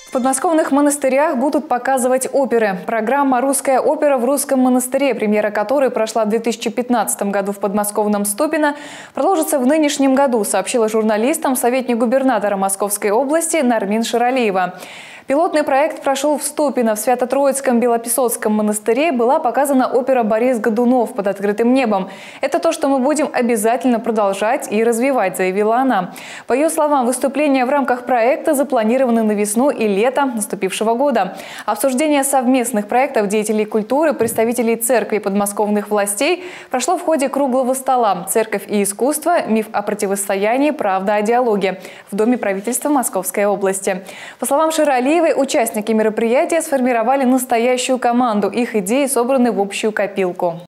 В подмосковных монастырях будут показывать оперы. Программа «Русская опера в русском монастыре», премьера которой прошла в 2015 году в подмосковном Ступино, продолжится в нынешнем году, сообщила журналистам советник губернатора Московской области Нармин Ширалиева. Пилотный проект прошел в Ступино. В Свято-Троицком Белопесоцком монастыре была показана опера «Борис Годунов» под открытым небом. Это то, что мы будем обязательно продолжать и развивать, заявила она. По ее словам, выступления в рамках проекта запланированы на весну и лето наступившего года. Обсуждение совместных проектов деятелей культуры, представителей церкви и подмосковных властей прошло в ходе круглого стола «Церковь и искусство. Миф о противостоянии. Правда о диалоге» в Доме правительства Московской области. По словам Ширалиевой, участники мероприятия сформировали настоящую команду. Их идеи собраны в общую копилку.